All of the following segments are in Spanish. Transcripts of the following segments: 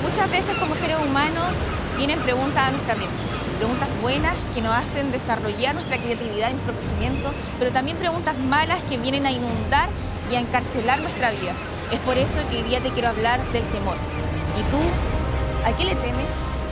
Muchas veces como seres humanos vienen preguntas a nuestra mente, preguntas buenas que nos hacen desarrollar nuestra creatividad y nuestro crecimiento, pero también preguntas malas que vienen a inundar y a encarcelar nuestra vida. Es por eso que hoy día te quiero hablar del temor. ¿Y tú, a qué le temes?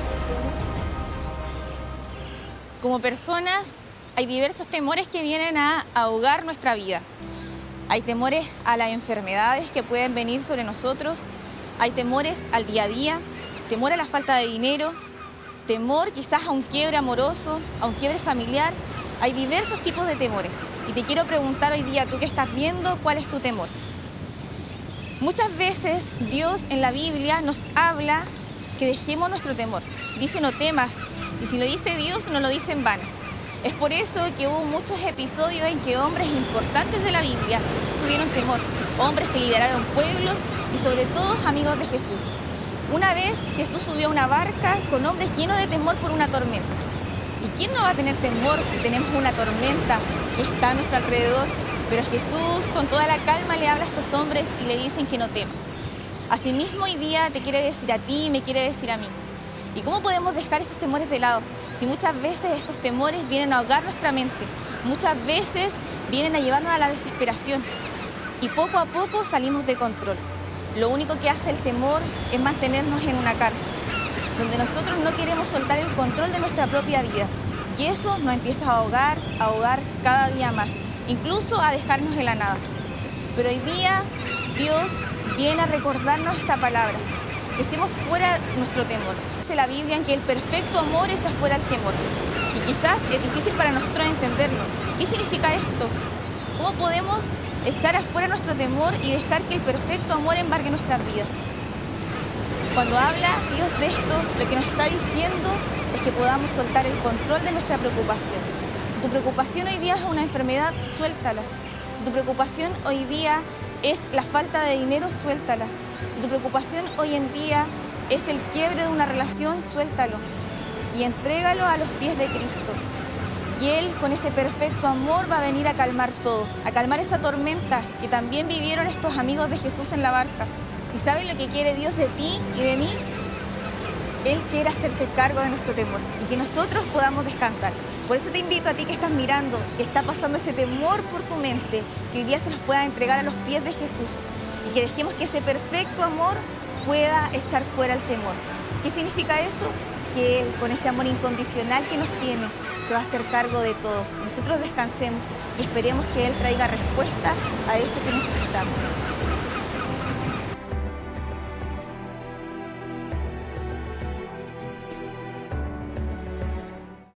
Como personas hay diversos temores que vienen a ahogar nuestra vida. Hay temores a las enfermedades que pueden venir sobre nosotros, hay temores al día a día, temor a la falta de dinero, temor quizás a un quiebre amoroso, a un quiebre familiar. Hay diversos tipos de temores. Y te quiero preguntar hoy día, tú que estás viendo, ¿cuál es tu temor? Muchas veces Dios en la Biblia nos habla que dejemos nuestro temor. Dice no temas, y si lo dice Dios no lo dice en vano. Es por eso que hubo muchos episodios en que hombres importantes de la Biblia tuvieron temor. Hombres que lideraron pueblos y sobre todo amigos de Jesús. Una vez Jesús subió a una barca con hombres llenos de temor por una tormenta. ¿Y quién no va a tener temor si tenemos una tormenta que está a nuestro alrededor? Pero Jesús con toda la calma le habla a estos hombres y le dicen que no teman. Asimismo hoy día te quiere decir a ti y me quiere decir a mí. ¿Y cómo podemos dejar esos temores de lado? Si muchas veces esos temores vienen a ahogar nuestra mente, muchas veces vienen a llevarnos a la desesperación y poco a poco salimos de control. Lo único que hace el temor es mantenernos en una cárcel, donde nosotros no queremos soltar el control de nuestra propia vida y eso nos empieza a ahogar cada día más, incluso a dejarnos en la nada. Pero hoy día Dios viene a recordarnos esta palabra, que echemos fuera nuestro temor. Dice la Biblia en que el perfecto amor echa fuera el temor. Y quizás es difícil para nosotros entenderlo. ¿Qué significa esto? ¿Cómo podemos echar afuera nuestro temor y dejar que el perfecto amor embargue nuestras vidas? Cuando habla Dios de esto, lo que nos está diciendo es que podamos soltar el control de nuestra preocupación. Si tu preocupación hoy día es una enfermedad, suéltala. Si tu preocupación hoy día es la falta de dinero, suéltala. Si tu preocupación hoy en día es el quiebre de una relación, suéltalo y entrégalo a los pies de Cristo. Y Él, con ese perfecto amor, va a venir a calmar todo, a calmar esa tormenta que también vivieron estos amigos de Jesús en la barca. ¿Y saben lo que quiere Dios de ti y de mí? Él quiere hacerse cargo de nuestro temor y que nosotros podamos descansar. Por eso te invito a ti que estás mirando, que está pasando ese temor por tu mente, que hoy día se los pueda entregar a los pies de Jesús y que dejemos que ese perfecto amor pueda echar fuera el temor. ¿Qué significa eso? Que Él, con ese amor incondicional que nos tiene, se va a hacer cargo de todo. Nosotros descansemos y esperemos que Él traiga respuesta a eso que necesitamos.